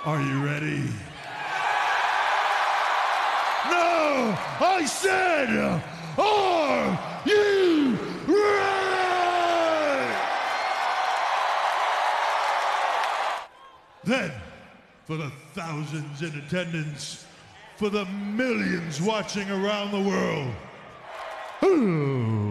Are you ready? No! I said, are you ready? Then, for the thousands in attendance, for the millions watching around the world,